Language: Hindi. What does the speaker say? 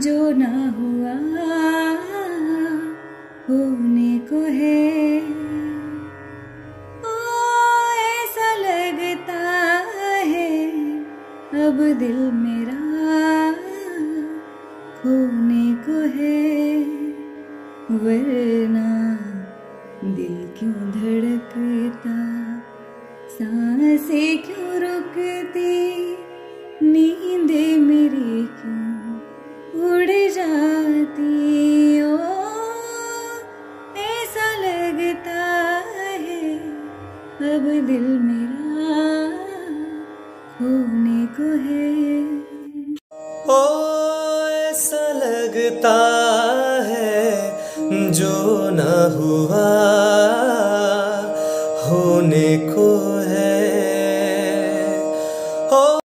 जो ना हुआ होने को है। ओ ऐसा लगता है अब दिल मेरा खोने को है, वरना दिल क्यों धड़कता, सांसें क्यों रुकती, नींद मेरी क्यों उड़ जाती। ओ ऐसा लगता है अब दिल मेरा खोने को है। ओ ऐसा लगता है जो ना हुआ होने को है।